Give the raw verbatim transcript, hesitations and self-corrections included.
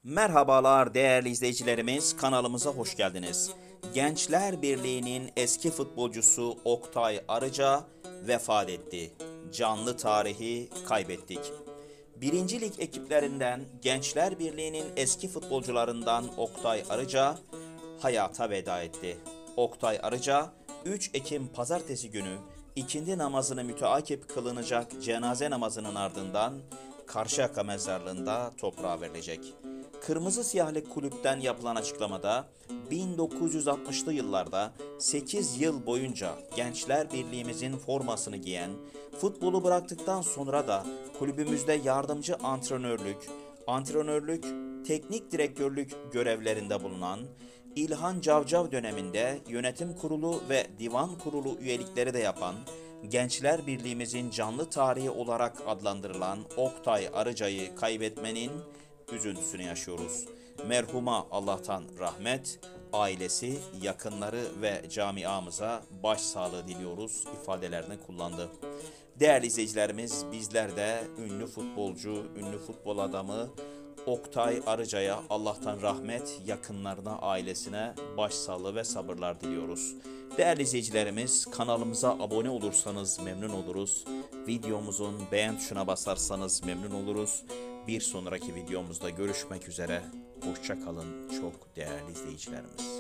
Merhabalar değerli izleyicilerimiz, kanalımıza hoş geldiniz. Gençler Birliği'nin eski futbolcusu Oktay Arıca vefat etti. Canlı tarihi kaybettik. Birinci Lig ekiplerinden Gençler Birliği'nin eski futbolcularından Oktay Arıca hayata veda etti. Oktay Arıca üç Ekim Pazartesi günü ikindi namazını müteakip kılınacak cenaze namazının ardından Karşıyaka mezarlığında toprağa verilecek. Kırmızı Siyahlı Kulüpten yapılan açıklamada bin dokuz yüz altmışlı yıllarda sekiz yıl boyunca Gençler Birliğimizin formasını giyen, futbolu bıraktıktan sonra da kulübümüzde yardımcı antrenörlük, antrenörlük, teknik direktörlük görevlerinde bulunan, İlhan Cavcav döneminde yönetim kurulu ve divan kurulu üyelikleri de yapan, Gençler Birliğimizin canlı tarihi olarak adlandırılan Oktay Arıca'yı kaybetmenin üzüntüsünü yaşıyoruz. Merhuma Allah'tan rahmet, ailesi, yakınları ve camiamıza başsağlığı diliyoruz ifadelerini kullandı. Değerli izleyicilerimiz, bizler de ünlü futbolcu, ünlü futbol adamı Oktay Arıca'ya Allah'tan rahmet, yakınlarına, ailesine başsağlığı ve sabırlar diliyoruz. Değerli izleyicilerimiz, kanalımıza abone olursanız memnun oluruz. Videomuzun beğen tuşuna basarsanız memnun oluruz. Bir sonraki videomuzda görüşmek üzere. Hoşça kalın çok değerli izleyicilerimiz.